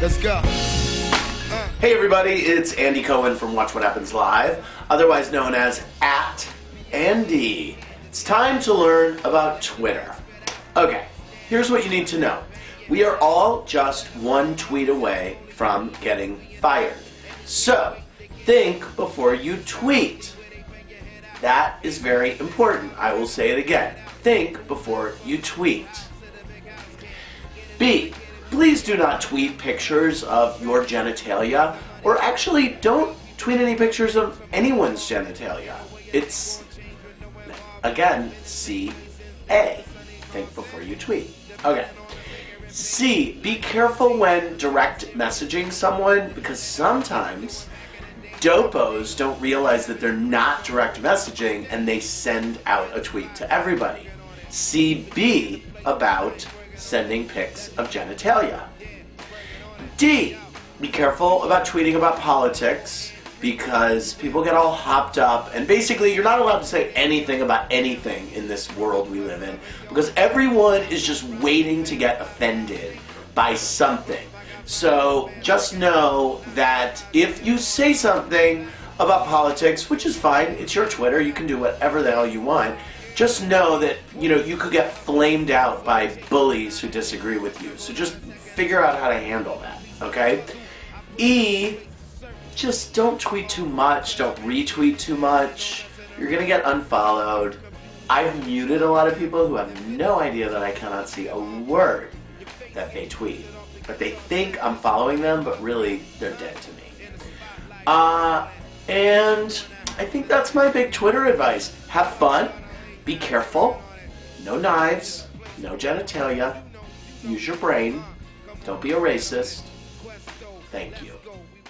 Let's go. Hey everybody, it's Andy Cohen from Watch What Happens Live, otherwise known as @Andy. It's time to learn about Twitter. Okay, here's what you need to know. We are all just one tweet away from getting fired. So, think before you tweet. That is very important. I will say it again. Think before you tweet. B, please do not tweet pictures of your genitalia, or actually don't tweet any pictures of anyone's genitalia. It's, again, C-A. Think before you tweet. Okay. C, be careful when direct messaging someone, because sometimes dopos don't realize that they're not direct messaging and they send out a tweet to everybody. CB, about sending pics of genitalia. D, be careful about tweeting about politics, because people get all hopped up, and basically you're not allowed to say anything about anything in this world we live in, because everyone is just waiting to get offended by something. So just know that if you say something about politics, which is fine, it's your Twitter, you can do whatever the hell you want, just know that, you could get flamed out by bullies who disagree with you. So just figure out how to handle that, okay? E, just don't tweet too much, don't retweet too much. You're gonna get unfollowed. I've muted a lot of people who have no idea that I cannot see a word that they tweet. But they think I'm following them, but really, they're dead to me. And I think that's my big Twitter advice. Have fun. Be careful. No knives. No genitalia. Use your brain. Don't be a racist. Thank you.